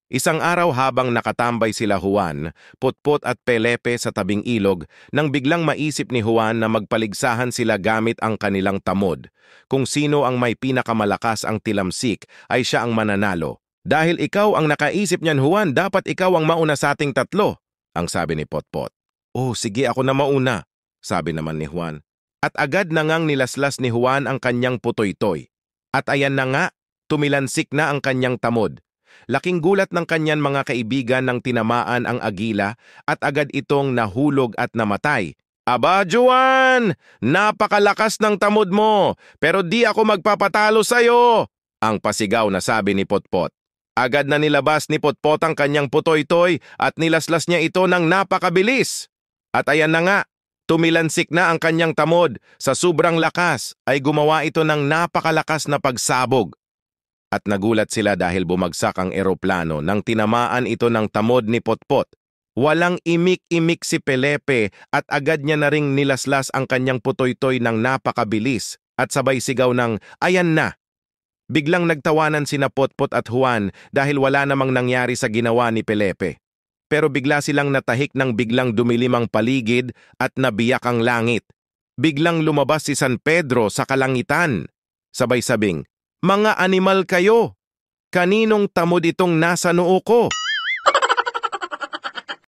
Isang araw habang nakatambay sila Juan, Putput at Pelepe sa tabing ilog, nang biglang maisip ni Juan na magpaligsahan sila gamit ang kanilang tamod. Kung sino ang may pinakamalakas ang tilamsik ay siya ang mananalo. Dahil ikaw ang nakaisip niyan Juan, dapat ikaw ang mauna sa ating tatlo, ang sabi ni Putput. Oh, sige ako na mauna, sabi naman ni Juan. At agad na ngang nilaslas ni Juan ang kanyang putoy-toy. At ayan na nga, tumilansik na ang kanyang tamod. Laking gulat ng kanyan mga kaibigan nang tinamaan ang agila at agad itong nahulog at namatay. Aba, Juan! Napakalakas ng tamod mo, pero di ako magpapatalo sa'yo! Ang pasigaw na sabi ni Putput. Agad na nilabas ni Putput ang kanyang putoy-toy at nilaslas niya ito ng napakabilis. At ayan na nga, tumilansik na ang kanyang tamod. Sa sobrang lakas ay gumawa ito ng napakalakas na pagsabog. At nagulat sila dahil bumagsak ang eroplano nang tinamaan ito ng tamod ni Putput. Walang imik-imik si Pelepe at agad niya na ring nilaslas ang kanyang putoy-toy ng napakabilis at sabay sigaw ng ayan na. Biglang nagtawanan sina Putput at Juan dahil wala namang nangyari sa ginawa ni Pelepe. Pero bigla silang natahik ng biglang dumilim ang paligid at nabiyak ang langit. Biglang lumabas si San Pedro sa kalangitan. Sabay sabing, mga animal kayo! Kaninong tamod itong nasa noo ko?